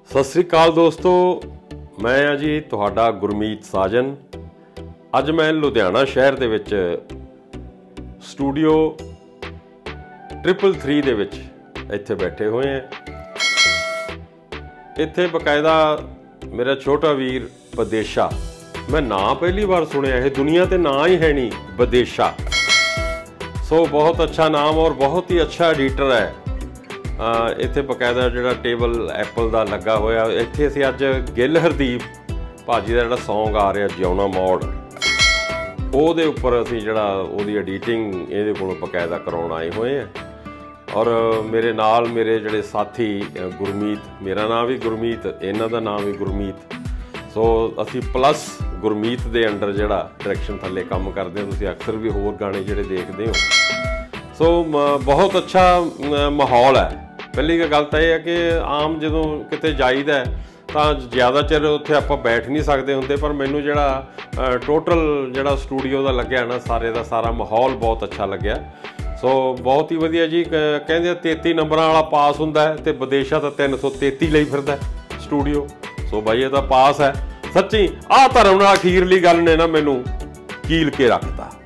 सत श्री अकाल दोस्तों, मैं हाँ जी तुहाडा गुरमीत साजन। अज मैं लुधियाना शहर दे विच स्टूडियो 333 दे विच इत्थे बैठे हुए हैं। इत्थे बकायदा मेरा छोटा वीर बदेशा, मैं नाम पहली बार सुनिया है, दुनिया ते नाम ही है नहीं बदेशा। सो बहुत अच्छा नाम और बहुत ही अच्छा एडिटर है। इत्थे बकायदा जिहड़ा टेबल एप्पल का लगा होया, इत्थे असीं अज गिल हरदीप भाजी का जिहड़ा सॉन्ग आ रहा जिउणा मोड़, ਉਹਦੇ ਉੱਪਰ ਅਸੀਂ ਜਿਹੜਾ ਉਹਦੀ ਐਡੀਟਿੰਗ ਇਹਦੇ ਕੋਲੋਂ ਬਕਾਇਦਾ ਕਰਾਉਣ ਆਏ ਹੋਏ ਹਾਂ। ਔਰ ਮੇਰੇ ਨਾਲ ਮੇਰੇ ਜਿਹੜੇ ਸਾਥੀ ਗੁਰਮੀਤ, ਮੇਰਾ ਨਾਮ ਵੀ ਗੁਰਮੀਤ, ਇਹਨਾਂ ਦਾ ਨਾਮ ਵੀ ਗੁਰਮੀਤ। ਸੋ ਅਸੀਂ ਪਲੱਸ ਗੁਰਮੀਤ ਦੇ ਅੰਡਰ ਜਿਹੜਾ ਡਾਇਰੈਕਸ਼ਨ ਥੱਲੇ ਕੰਮ ਕਰਦੇ ਹਾਂ। ਤੁਸੀਂ ਅਕਸਰ ਵੀ ਹੋਰ ਗਾਣੇ ਜਿਹੜੇ ਦੇਖਦੇ ਹੋ। ਸੋ ਬਹੁਤ ਅੱਛਾ ਮਾਹੌਲ ਹੈ। ਪਹਿਲੀ ਗੱਲ ਤਾਂ ਇਹ ਹੈ ਕਿ ਆਮ ਜਦੋਂ ਕਿਤੇ ਜਾਈਦਾ ਤਾਂ ਜ਼ਿਆਦਾ ਚਿਰ ਉੱਥੇ ਆਪਾਂ ਬੈਠ ਨਹੀਂ ਸਕਦੇ ਹੁੰਦੇ, ਪਰ ਮੈਨੂੰ ਜਿਹੜਾ ਟੋਟਲ ਜਿਹੜਾ ਸਟੂਡੀਓ ਦਾ ਲੱਗਿਆ ਨਾ, ਸਾਰੇ ਦਾ ਸਾਰਾ ਮਾਹੌਲ ਬਹੁਤ ਅੱਛਾ ਲੱਗਿਆ। ਸੋ ਬਹੁਤ ਹੀ ਵਧੀਆ ਜੀ। ਕਹਿੰਦੇ 33 ਨੰਬਰਾਂ ਵਾਲਾ ਪਾਸ ਹੁੰਦਾ ਹੈ ਅਤੇ ਵਿਦੇਸ਼ਾ ਤਾਂ 333 ਲਈ ਫਿਰਦਾ ਸਟੂਡੀਓ। ਸੋ ਬਾਈ ਇਹ ਤਾਂ ਪਾਸ ਹੈ ਸੱਚੀ। ਆਹ ਧਰਮ ਨਾਲ ਅਖੀਰਲੀ ਗੱਲ ਨੇ ਨਾ ਮੈਨੂੰ ਕੀਲ ਕੇ ਰੱਖਤਾ।